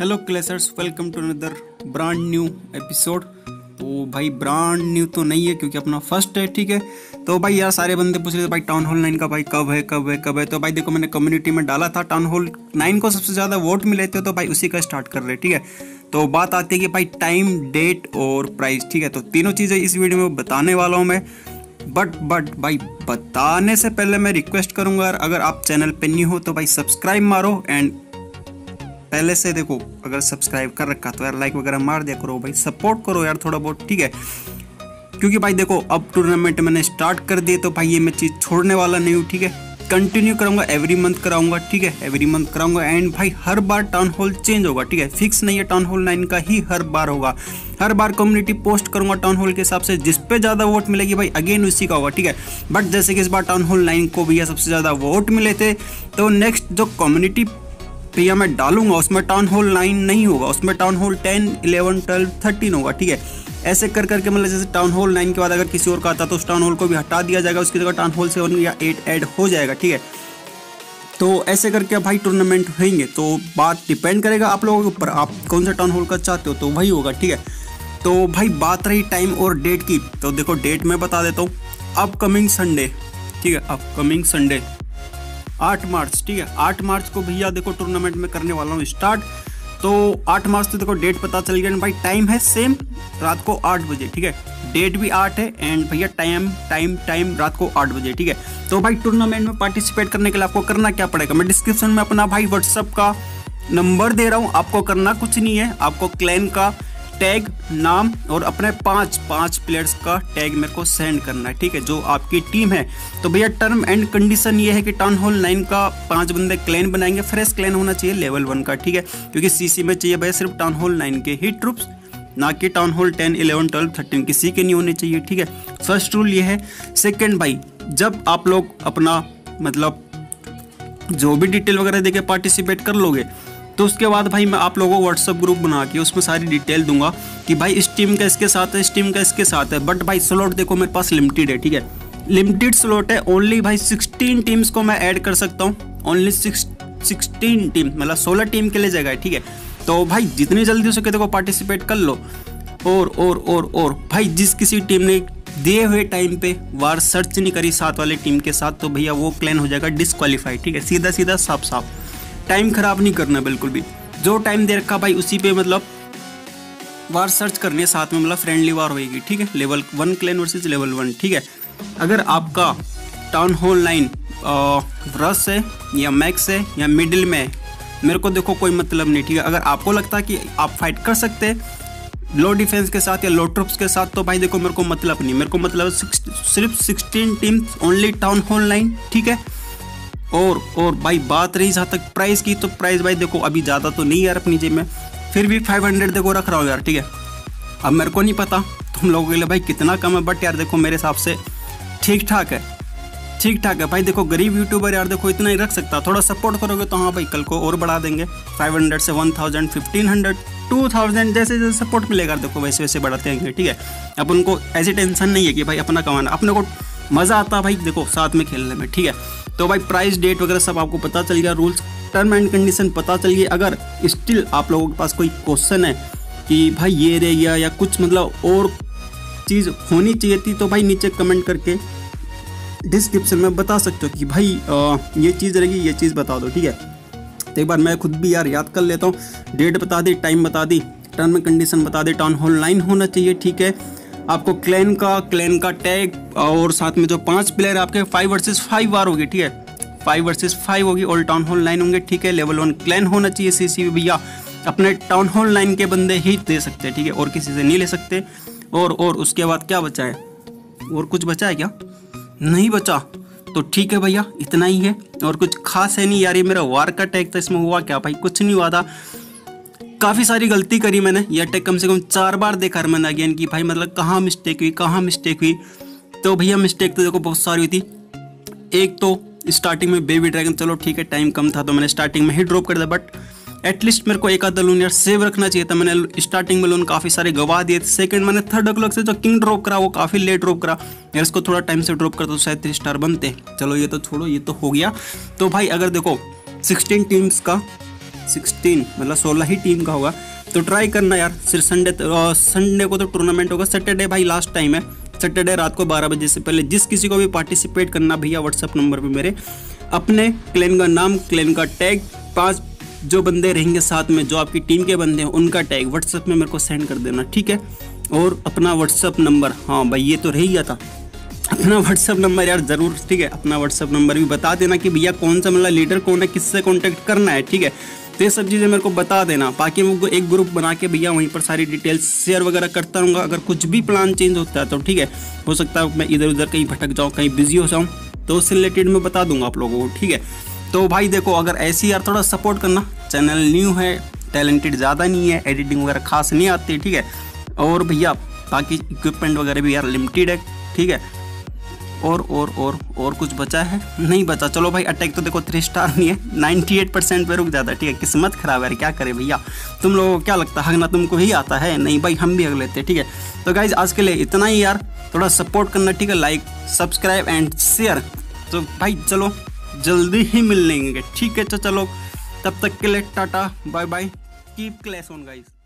Hello clashers, welcome to another brand new episode. तो भाई brand new तो नहीं है क्योंकि अपना फर्स्ट है, ठीक है। तो भाई यार सारे बंदे पूछ रहे थे भाई टाउन हॉल 9 का भाई कब है। तो भाई देखो मैंने कम्युनिटी में डाला था टाउन हॉल 9 को सबसे ज़्यादा वोट मिले थे, तो भाई उसी का स्टार्ट कर रहे, ठीक है। तो बात आती है कि भाई टाइम, डेट और प्राइस, ठीक है। तो तीनों चीज़ें इस वीडियो में बताने वाला हूँ मैं। बट भाई बताने से पहले मैं रिक्वेस्ट करूँगा, अगर आप चैनल पे न्यू हो तो भाई सब्सक्राइब मारो। एंड पहले से देखो अगर सब्सक्राइब कर रखा तो यार लाइक वगैरह मार दिया करो भाई, सपोर्ट करो यार थोड़ा बहुत, ठीक है। क्योंकि भाई देखो अब टूर्नामेंट मैंने स्टार्ट कर दिए तो भाई ये मैं चीज़ छोड़ने वाला नहीं हूँ, ठीक है। कंटिन्यू कराऊंगा, एवरी मंथ कराऊंगा, ठीक है, एवरी मंथ कराऊंगा। एंड भाई हर बार टाउन हॉल चेंज होगा, ठीक है, फिक्स नहीं है। टाउन हॉल 9 का ही हर बार होगा, हर बार कम्युनिटी पोस्ट करूंगा टाउन हॉल के हिसाब से, जिस पे ज़्यादा वोट मिलेगी भाई अगेन उसी का होगा, ठीक है। बट जैसे कि इस बार टाउन हॉल 9 को भैया सबसे ज़्यादा वोट मिले थे, तो नेक्स्ट जो कम्युनिटी भैया मैं डालूंगा उसमें टाउन हॉल 9 नहीं होगा, उसमें टाउन हॉल 10, 11, 12, 13 होगा, ठीक है। ऐसे कर करके मतलब जैसे टाउन हॉल 9 के बाद अगर किसी और का आता तो उस टाउन हॉल को भी हटा दिया जाएगा, उसकी जगह टाउन हॉल 7 या 8 ऐड हो जाएगा, ठीक है। तो ऐसे करके भाई टूर्नामेंट होंगे। तो बात डिपेंड करेगा आप लोगों के ऊपर, आप कौन सा टाउन हॉल का चाहते हो तो वही होगा, ठीक है। तो भाई बात रही टाइम और डेट की, तो देखो डेट मैं बता देता हूँ। अपकमिंग संडे, ठीक है, अपकमिंग संडे 8 मार्च, ठीक है। 8 मार्च को भैया देखो टूर्नामेंट में करने वाला हूँ स्टार्ट। तो 8 मार्च तो देखो डेट पता चल गया भाई, टाइम है सेम रात को 8 बजे, ठीक है। डेट भी 8 है एंड भैया टाइम रात को 8 बजे, ठीक है। तो भाई टूर्नामेंट में पार्टिसिपेट करने के लिए आपको करना क्या पड़ेगा, मैं डिस्क्रिप्शन में अपना भाई व्हाट्सअप का नंबर दे रहा हूँ। आपको करना कुछ नहीं है, आपको क्लैन का टैग, नाम और अपने पांच प्लेयर्स का टैग मेरे को सेंड करना है, ठीक है, जो आपकी टीम है। तो भैया टर्म एंड कंडीशन ये है कि टाउन हॉल 9 का 5 बंदे क्लैन बनाएंगे, फ्रेश क्लैन होना चाहिए लेवल 1 का, ठीक है। क्योंकि सीसी में चाहिए भैया सिर्फ टाउन हॉल 9 के ही ट्रूप्स, ना कि टाउन हॉल 10, 11, 12, 13 किसी के नहीं होने चाहिए, ठीक है। फर्स्ट रूल ये है। सेकेंड भाई जब आप लोग अपना मतलब जो भी डिटेल वगैरह देके पार्टिसिपेट कर लोगे तो उसके बाद भाई मैं आप लोगों को व्हाट्सअप ग्रुप बना के उसमें सारी डिटेल दूंगा कि भाई इस टीम का इसके साथ है, इस टीम का इसके साथ है। बट भाई स्लॉट देखो मेरे पास लिमिटेड है, ठीक है, लिमिटेड स्लॉट है। ओनली भाई 16 टीम्स को मैं ऐड कर सकता हूँ, ओनली 16 टीम, मतलब 16 टीम के लिए जगह है, ठीक है। तो भाई जितनी जल्दी हो सके देखो पार्टिसिपेट कर लो। और भाई जिस किसी टीम ने दिए हुए टाइम पे वार सर्च नहीं करी साथ वाले टीम के साथ तो भैया वो क्लैन हो जाएगा डिस्क्वालीफाइड, ठीक है। सीधा सीधा साफ टाइम खराब नहीं करना बिल्कुल भी, जो टाइम दे रखा भाई उसी पे मतलब वार सर्च करनी है साथ में, मतलब फ्रेंडली वार होगी, ठीक है। लेवल 1 क्लैन वर्सेस लेवल 1, ठीक है। अगर आपका टाउन हॉल 9 रस है या मैक्स है या मिडिल में है, मेरे को देखो कोई मतलब नहीं, ठीक है। अगर आपको लगता है कि आप फाइट कर सकते हैं लो डिफेंस के साथ या लो ट्रुप्स के साथ तो भाई देखो मेरे को मतलब नहीं, मेरे को मतलब सिर्फ 16 टीम्स ओनली टाउन हॉल 9, ठीक है। और भाई बात रही जहाँ तक प्राइस की, तो प्राइस भाई देखो अभी ज़्यादा तो नहीं यार अपनी जेब में, फिर भी 500 देखो रख रहा हूँ यार, ठीक है। अब मेरे को नहीं पता तुम लोगों के लिए भाई कितना कम है, बट यार देखो मेरे हिसाब से ठीक ठाक है भाई। देखो गरीब यूट्यूबर यार देखो इतना ही रख सकता, थोड़ा सपोर्ट करोगे तो हाँ भाई कल को और बढ़ा देंगे 500 से 1000, 1500, 2000 जैसे जैसे सपोर्ट मिलेगा देखो वैसे वैसे बढ़ाते हैं, ठीक है। अब उनको ऐसी टेंशन नहीं है कि भाई अपना कमाना, अपने को मज़ा आता है भाई देखो साथ में खेलने में, ठीक है। तो भाई प्राइस, डेट वगैरह सब आपको पता चल गया, रूल्स टर्म एंड कंडीशन पता चल गई। अगर स्टिल आप लोगों के पास कोई क्वेश्चन है कि भाई ये रह गया या कुछ मतलब और चीज़ होनी चाहिए थी तो भाई नीचे कमेंट करके डिस्क्रिप्शन में बता सकते हो कि भाई ये चीज़ रहेगी, ये चीज़ बता दो, ठीक है। तो एक बार मैं खुद भी यार याद कर लेता हूँ, डेट बता दी, टाइम बता दी, टर्म एंड कंडीशन बता दी, टाउन हॉल 9 होना चाहिए, ठीक है। आपको क्लैन का टैग और साथ में जो 5 प्लेयर आपके 5 वर्सेस 5 वार होगी, ठीक है, 5 वर्सेस 5 होगी और टाउन हॉल 9 होंगे, ठीक है। लेवल 1 क्लैन होना चाहिए, सीसी भैया अपने टाउन हॉल 9 के बंदे ही दे सकते हैं, ठीक है, और किसी से नहीं ले सकते। और उसके बाद क्या बचा है, और कुछ बचा है क्या, नहीं बचा, तो ठीक है भैया इतना ही है और कुछ खास है नहीं यार। ये मेरा वार का टैग था, इसमें हुआ क्या भाई, कुछ नहीं हुआ था। काफ़ी सारी गलती करी मैंने, यह टैग कम से कम 4 बार देखा मैंने अगेन कि भाई मतलब कहाँ मिस्टेक हुई। तो भैया मिस्टेक तो देखो बहुत सारी हुई थी। एक तो स्टार्टिंग में बेबी ड्रैगन, चलो ठीक है टाइम कम था तो मैंने स्टार्टिंग में ही ड्रॉप कर दिया, बट एटलीस्ट मेरे को एक आधा लोन यार सेव रखना चाहिए था। मैंने स्टार्टिंग में लोन काफ़ी सारे गवा दिए थे। सेकंड मैंने 3rd o'clock से जो किंग ड्रॉप करा वो काफ़ी लेट ड्रॉप करा यार, इसको थोड़ा टाइम से ड्रॉप कर तो शायद 3 स्टार बनते। चलो ये तो छोड़ो, ये तो हो गया। तो भाई अगर देखो 16 टीम्स का 16 मतलब 16 ही टीम का होगा। तो ट्राई करना यार। सिर्फ संडे को तो टूर्नामेंट होगा, सैटरडे भाई लास्ट टाइम है, सैटरडे रात को 12 बजे से पहले जिस किसी को भी पार्टिसिपेट करना भैया व्हाट्सअप नंबर पे मेरे अपने क्लैन का नाम, क्लैन का टैग, 5 जो बंदे रहेंगे साथ में जो आपकी टीम के बंदे हैं उनका टैग व्हाट्सअप में मेरे को सेंड कर देना, ठीक है। और अपना व्हाट्सअप नंबर, हाँ भाई ये तो रह गया था, अपना व्हाट्सअप नंबर यार ज़रूर, ठीक है। अपना व्हाट्सअप नंबर भी बता देना कि भैया कौन सा मतलब लीडर कौन है, किससे कॉन्टैक्ट करना है, ठीक है। तो ये सब चीज़ें मेरे को बता देना, बाकी मैं एक ग्रुप बना के भैया वहीं पर सारी डिटेल्स शेयर वगैरह करता रहूँगा। अगर कुछ भी प्लान चेंज होता है तो ठीक है, हो सकता है मैं इधर उधर कहीं भटक जाऊँ, कहीं बिजी हो जाऊँ, तो उससे रिलेटेड मैं बता दूंगा आप लोगों को, ठीक है। तो भाई देखो, अगर ऐसी यार थोड़ा सपोर्ट करना, चैनल न्यू है, टैलेंटेड ज़्यादा नहीं है, एडिटिंग वगैरह खास नहीं आती, ठीक है। और भैया बाकी इक्विपमेंट वगैरह भी यार लिमिटेड है, ठीक है। और कुछ बचा है? नहीं बचा। चलो भाई, अटैक तो देखो 3 स्टार नहीं है, 98% पे रुक जाता है, ठीक है। किस्मत खराब है, क्या करे भैया। तुम लोगों को क्या लगता है हगना तुमको ही आता है? नहीं भाई, हम भी हग लेते हैं, ठीक है। तो गाइज आज के लिए इतना ही यार, थोड़ा सपोर्ट करना, ठीक है। Like, subscribe and share. तो भाई चलो जल्दी ही मिल लेंगे, ठीक है। तो चलो तब तक के लिए tata bye bye, keep clash on guys.